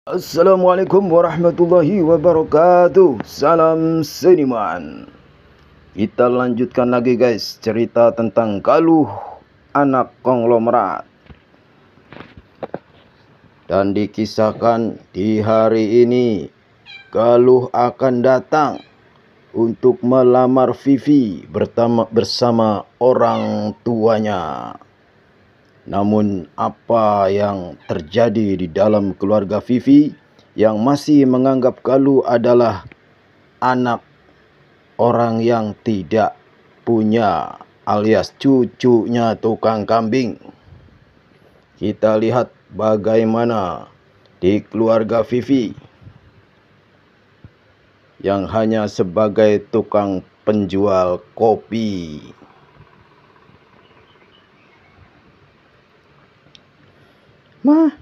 Assalamualaikum warahmatullahi wabarakatuh. Salam seniman. Kita lanjutkan lagi guys, cerita tentang Galuh anak konglomerat. Dan dikisahkan di hari ini Galuh akan datang untuk melamar Vivi bersama orang tuanya. Namun apa yang terjadi di dalam keluarga Vivi yang masih menganggap Galuh adalah anak orang yang tidak punya alias cucunya tukang kambing. Kita lihat bagaimana di keluarga Vivi yang hanya sebagai tukang penjual kopi. Ma,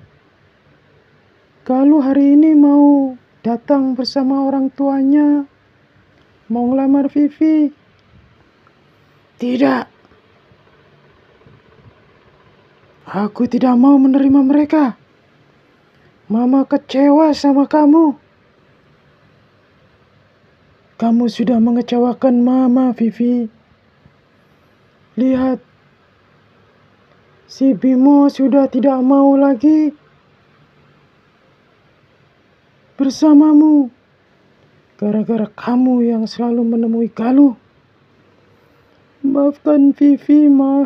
Galuh hari ini mau datang bersama orang tuanya, mau ngelamar Vivi. Tidak, aku tidak mau menerima mereka. Mama kecewa sama kamu. Kamu sudah mengecewakan Mama, Vivi. Lihat, si Bimo sudah tidak mau lagi bersamamu. Gara-gara kamu yang selalu menemui Galuh. Maafkan Vivi, Ma.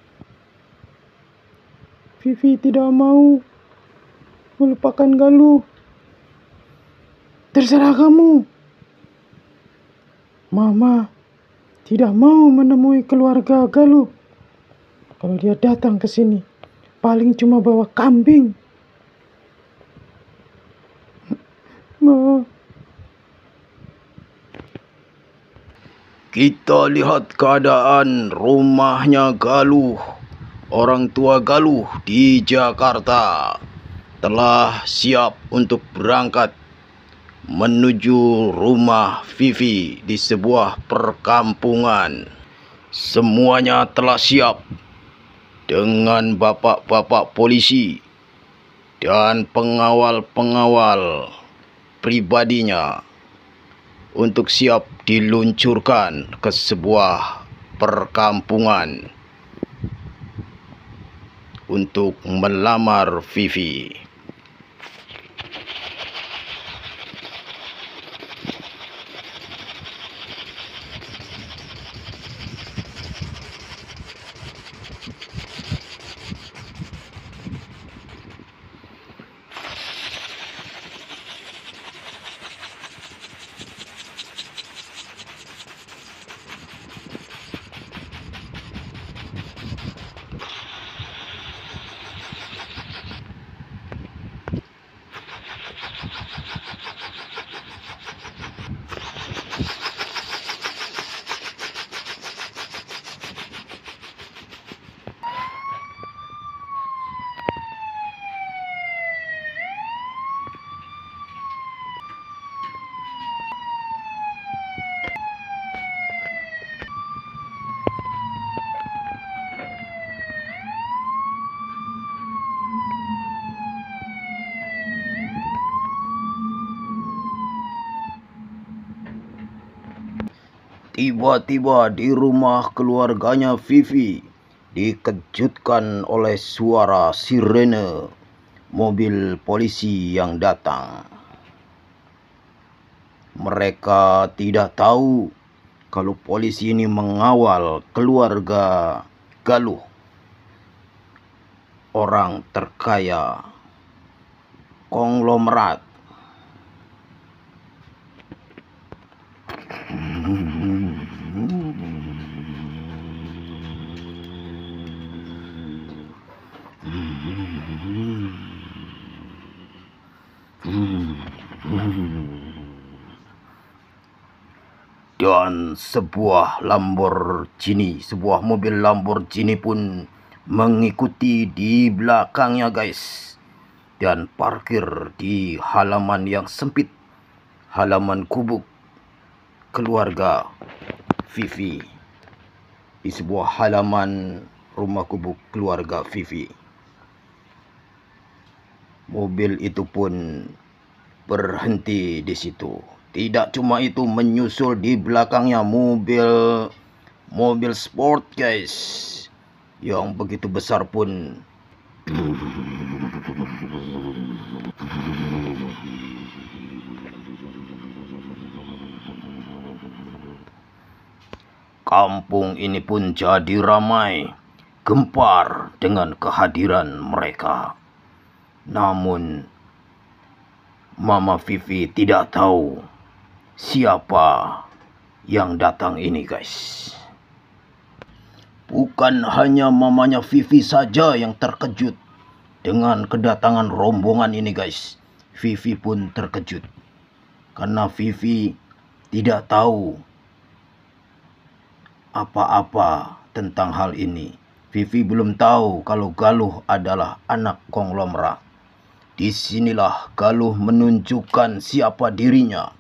Vivi tidak mau melupakan Galuh. Terserah kamu. Mama tidak mau menemui keluarga Galuh. Kalau dia datang ke sini, paling cuma bawa kambing. Ma. Kita lihat keadaan rumahnya Galuh. Orang tua Galuh di Jakarta telah siap untuk berangkat menuju rumah Vivi di sebuah perkampungan. Semuanya telah siap dengan bapak-bapak polisi dan pengawal-pengawal pribadinya untuk siap diluncurkan ke sebuah perkampungan untuk melamar Vivi. Tiba-tiba di rumah keluarganya Vivi dikejutkan oleh suara sirene mobil polisi yang datang. Mereka tidak tahu kalau polisi ini mengawal keluarga Galuh, orang terkaya konglomerat. Dan sebuah mobil Lamborghini pun mengikuti di belakangnya guys, dan parkir di halaman yang sempit, halaman gubuk keluarga Vivi, di sebuah halaman rumah gubuk keluarga Vivi. Mobil itu pun berhenti di situ. Tidak cuma itu, menyusul di belakangnya mobil sport guys, yang begitu besar pun. Kampung ini pun jadi ramai, gempar dengan kehadiran mereka. Namun Mama Vivi tidak tahu siapa yang datang ini guys. Bukan hanya mamanya Vivi saja yang terkejut dengan kedatangan rombongan ini guys. Vivi pun terkejut karena Vivi tidak tahu apa-apa tentang hal ini. Vivi belum tahu kalau Galuh adalah anak konglomerat. Disinilah Galuh menunjukkan siapa dirinya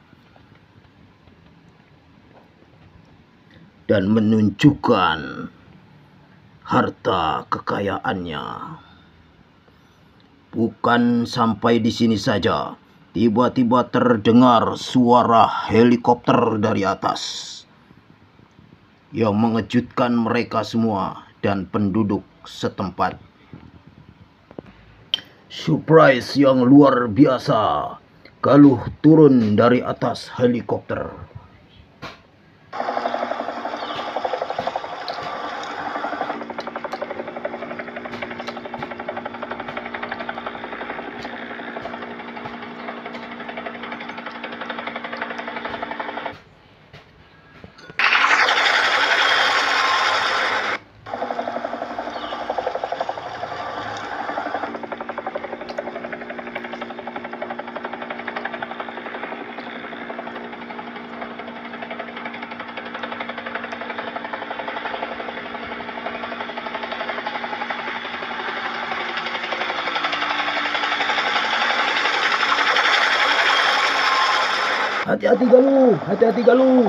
dan menunjukkan harta kekayaannya. Bukan sampai di sini saja, tiba-tiba terdengar suara helikopter dari atas yang mengejutkan mereka semua dan penduduk setempat. Surprise yang luar biasa. Galuh turun dari atas helikopter. Hati-hati Galuh, hati-hati Galuh.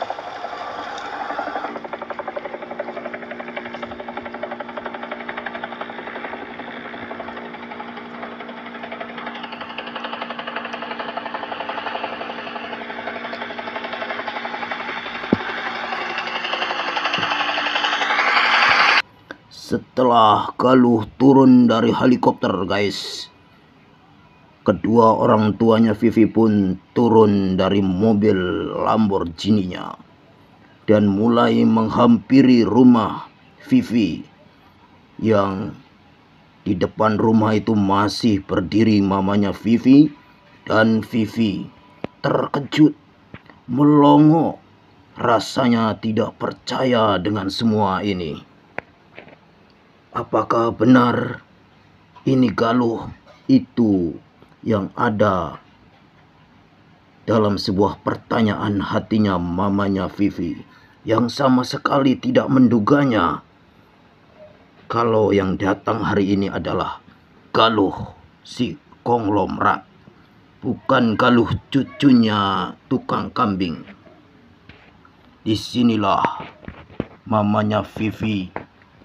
Setelah Galuh turun dari helikopter guys, kedua orang tuanya Vivi pun turun dari mobil Lamborghini-nya dan mulai menghampiri rumah Vivi. Yang di depan rumah itu masih berdiri mamanya Vivi, dan Vivi terkejut, melongo, rasanya tidak percaya dengan semua ini. Apakah benar ini Galuh itu yang ada dalam sebuah pertanyaan hatinya mamanya Vivi, yang sama sekali tidak menduganya kalau yang datang hari ini adalah Galuh si konglomerat, bukan Galuh cucunya tukang kambing. Disinilah mamanya Vivi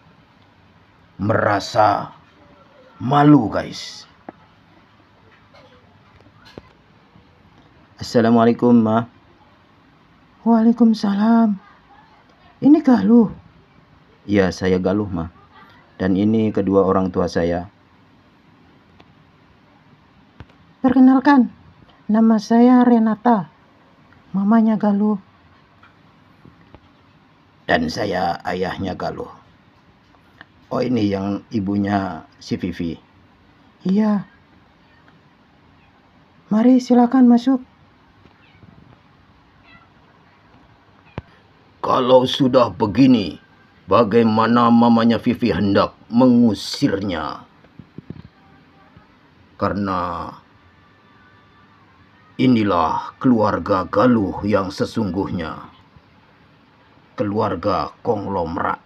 merasa malu guys. Assalamualaikum Ma. Waalaikumsalam. Ini Galuh. Ya, saya Galuh Ma. Dan ini kedua orang tua saya. Perkenalkan, nama saya Renata, mamanya Galuh. Dan saya ayahnya Galuh. Oh, ini yang ibunya si Vivi. Iya. Mari silakan masuk. Kalau sudah begini, bagaimana mamanya Vivi hendak mengusirnya? Karena inilah keluarga Galuh yang sesungguhnya. Keluarga konglomerat.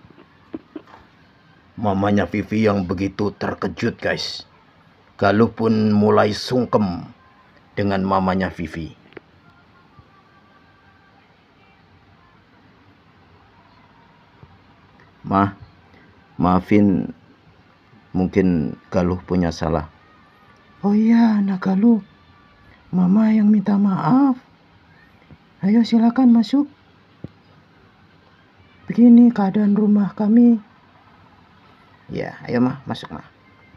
Mamanya Vivi yang begitu terkejut guys. Galuh pun mulai sungkem dengan mamanya Vivi. Ma, maafin, mungkin Galuh punya salah. Oh iya, anak Galuh. Mama yang minta maaf. Ayo silakan masuk. Begini keadaan rumah kami. Ya, ayo mah, masuk mah.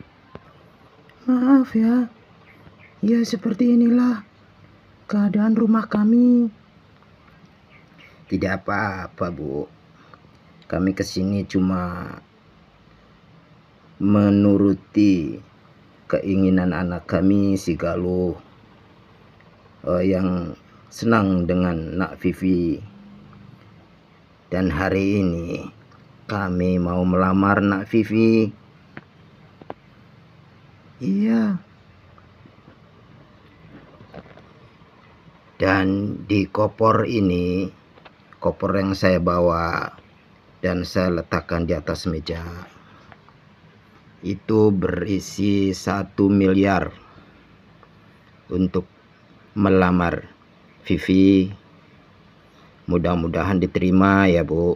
Maaf ya. Ya seperti inilah keadaan rumah kami. Tidak apa-apa, Bu. Kami kesini cuma menuruti keinginan anak kami si Galuh yang senang dengan Nak Vivi. Dan hari ini kami mau melamar Nak Vivi. Iya. Dan di koper ini, koper yang saya bawa dan saya letakkan di atas meja, itu berisi 1 miliar untuk melamar Vivi. Mudah-mudahan diterima ya, Bu.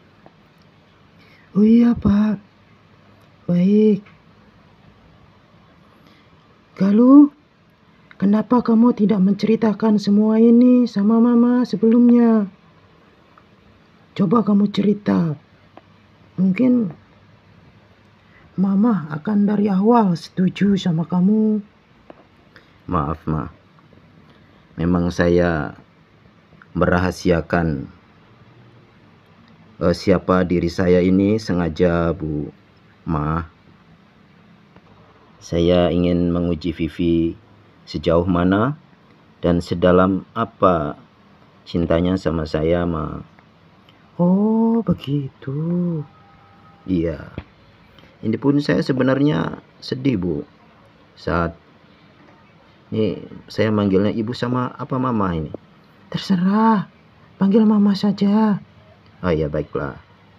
Oh iya, Pak. Baik. Galuh, kenapa kamu tidak menceritakan semua ini sama Mama sebelumnya? Coba kamu cerita. Mungkin Mama akan dari awal setuju sama kamu. Maaf, Ma. Memang saya merahasiakan siapa diri saya ini sengaja, Bu. Ma. Saya ingin menguji Vivi sejauh mana dan sedalam apa cintanya sama saya, Ma. Oh, begitu. Iya. Ini pun saya sebenarnya sedih, Bu. Saat ini saya manggilnya ibu sama apa mama ini? Terserah. Panggil Mama saja. Oh ya, baiklah.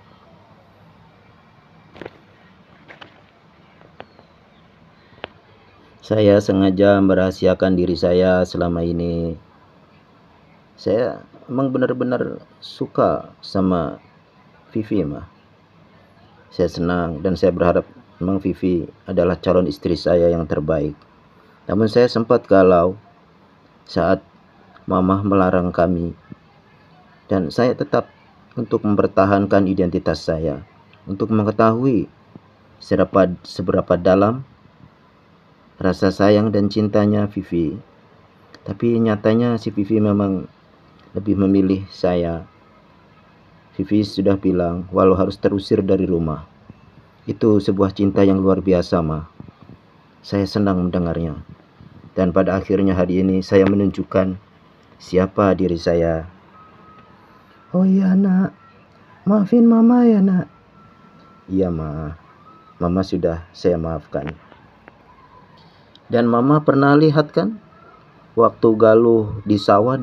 Saya sengaja merahasiakan diri saya selama ini. Saya emang benar-benar suka sama Vivi, mah. Saya senang dan saya berharap memang Vivi adalah calon istri saya yang terbaik. Namun saya sempat galau saat Mama melarang kami. Dan saya tetap untuk mempertahankan identitas saya. Untuk mengetahui seberapa dalam rasa sayang dan cintanya Vivi. Tapi nyatanya si Vivi memang lebih memilih saya. Vivi sudah bilang walau harus terusir dari rumah. Itu sebuah cinta yang luar biasa, Ma. Saya senang mendengarnya. Dan pada akhirnya hari ini saya menunjukkan siapa diri saya. Oh iya, Nak. Maafin Mama ya, Nak. Iya, Ma. Mama sudah saya maafkan. Dan Mama pernah lihat kan waktu Galuh di sawah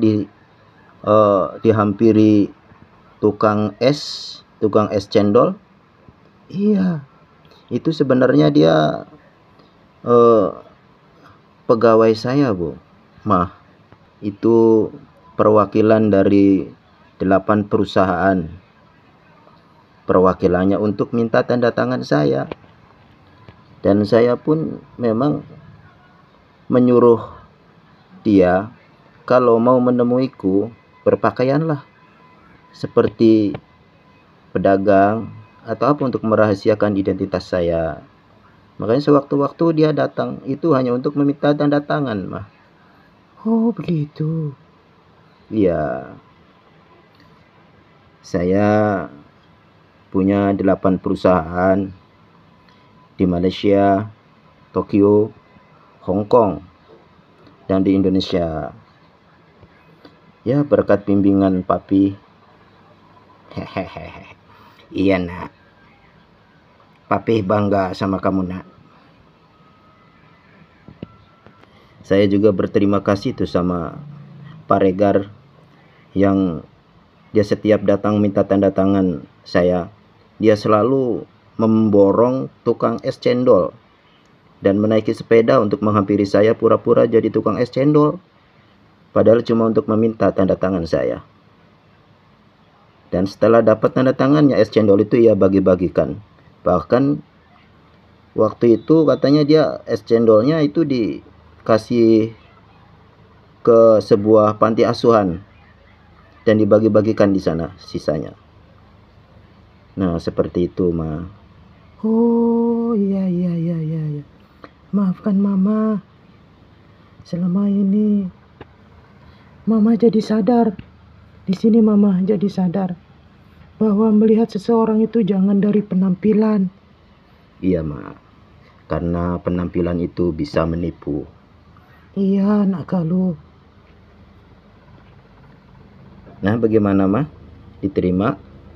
dihampiri tukang es cendol. Iya. Itu sebenarnya dia pegawai saya, Bu. Ma, itu perwakilan dari 8 perusahaan. Perwakilannya untuk minta tanda tangan saya. Dan saya pun memang menyuruh dia kalau mau menemuiku berpakaianlah seperti pedagang atau apa untuk merahasiakan identitas saya. Makanya sewaktu-waktu dia datang itu hanya untuk meminta tanda tangan, mah. Oh, begitu. Iya. Saya punya 8 perusahaan di Malaysia, Tokyo, Hong Kong, dan di Indonesia. Ya, berkat bimbingan papi. Hehehe. Iya, Nak. Papi bangga sama kamu, Nak. Saya juga berterima kasih tuh sama Pak Regar yang dia setiap datang minta tanda tangan saya. Dia selalu memborong tukang es cendol dan menaiki sepeda untuk menghampiri saya pura-pura jadi tukang es cendol. Padahal cuma untuk meminta tanda tangan saya. Dan setelah dapat tanda tangannya, es cendol itu ia bagi-bagikan. Bahkan waktu itu katanya dia es cendolnya itu kasih ke sebuah panti asuhan dan dibagi-bagikan di sana sisanya. Nah, seperti itu, Ma. Oh, iya. Maafkan Mama. Selama ini Mama jadi sadar. Di sini Mama jadi sadar bahwa melihat seseorang itu jangan dari penampilan. Iya, Ma. Karena penampilan itu bisa menipu. Iya, Nak Galuh. Nah, bagaimana, Ma? Diterima?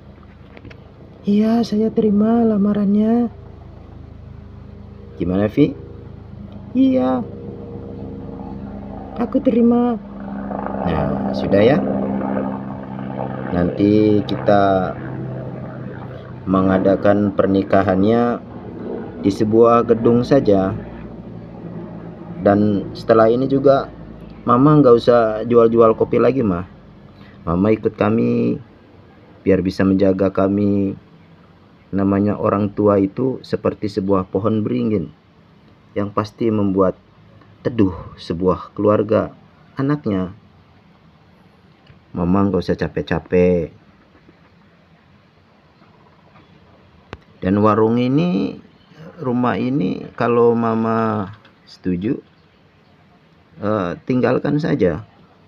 Iya, saya terima lamarannya. Gimana, Vi? Iya, aku terima. Nah, sudah ya. Nanti kita mengadakan pernikahannya di sebuah gedung saja. Dan setelah ini juga Mama nggak usah jual-jual kopi lagi, Ma. Mama ikut kami biar bisa menjaga kami. Namanya orang tua itu seperti sebuah pohon beringin yang pasti membuat teduh sebuah keluarga anaknya. Mama nggak usah capek-capek. Dan warung ini, rumah ini, kalau Mama setuju, tinggalkan saja.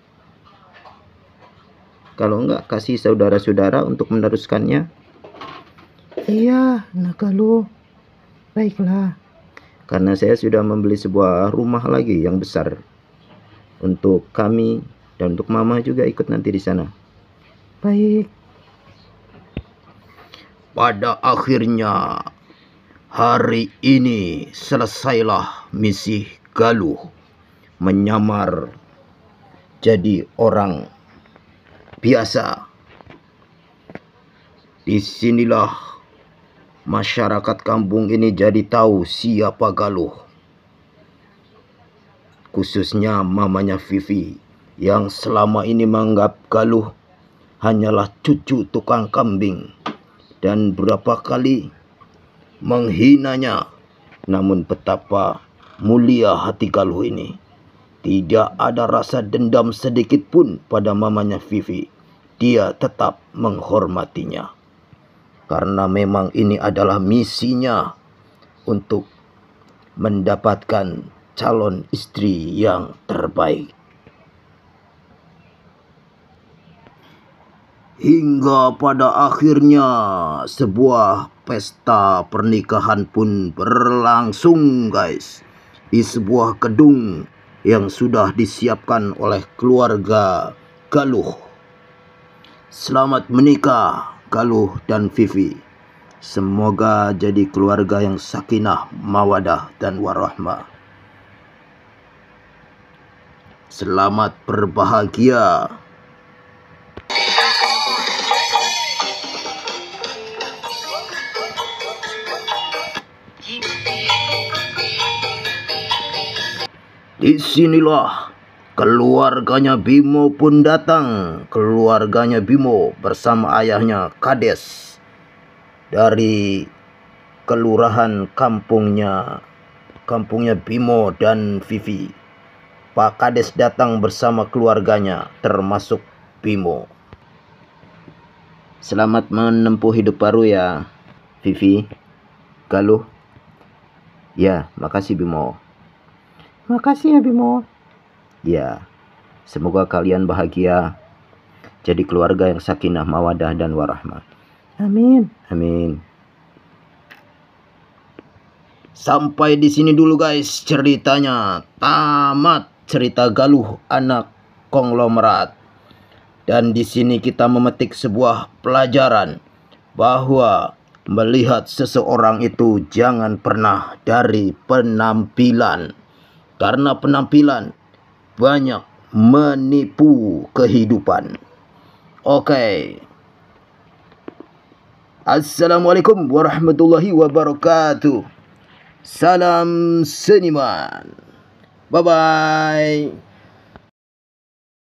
Kalau enggak, kasih saudara-saudara untuk meneruskannya. Iya, Nak Galuh. Baiklah. Karena saya sudah membeli sebuah rumah lagi yang besar untuk kami dan untuk Mama juga ikut nanti di sana. Baik. Pada akhirnya hari ini selesailah misi Galuh menyamar jadi orang biasa. Disinilah masyarakat kampung ini jadi tahu siapa Galuh. Khususnya mamanya Vivi yang selama ini menganggap Galuh hanyalah cucu tukang kambing dan berapa kali menghinanya. Namun betapa mulia hati Galuh ini. Tidak ada rasa dendam sedikit pun pada mamanya Vivi. Dia tetap menghormatinya. Karena memang ini adalah misinya untuk mendapatkan calon istri yang terbaik. Hingga pada akhirnya sebuah pesta pernikahan pun berlangsung, guys. Di sebuah gedung yang sudah disiapkan oleh keluarga Galuh. Selamat menikah Galuh dan Vivi. Semoga jadi keluarga yang sakinah, mawadah, dan warahmah. Selamat berbahagia. Disinilah keluarganya Bimo pun datang. Keluarganya Bimo bersama ayahnya Kades dari kelurahan kampungnya Bimo dan Vivi. Pak Kades datang bersama keluarganya termasuk Bimo. Selamat menempuh hidup baru ya Vivi, Galuh. Ya, makasih Bimo. Makasih ya, Bimo. Ya, semoga kalian bahagia, jadi keluarga yang sakinah, mawadah, dan warahmah. Amin. Amin. Sampai di sini dulu guys ceritanya. Tamat cerita Galuh anak konglomerat. Dan di sini kita memetik sebuah pelajaran bahwa melihat seseorang itu jangan pernah dari penampilan. Karena penampilan banyak menipu kehidupan. Oke. Assalamualaikum warahmatullahi wabarakatuh. Salam seniman. Bye-bye.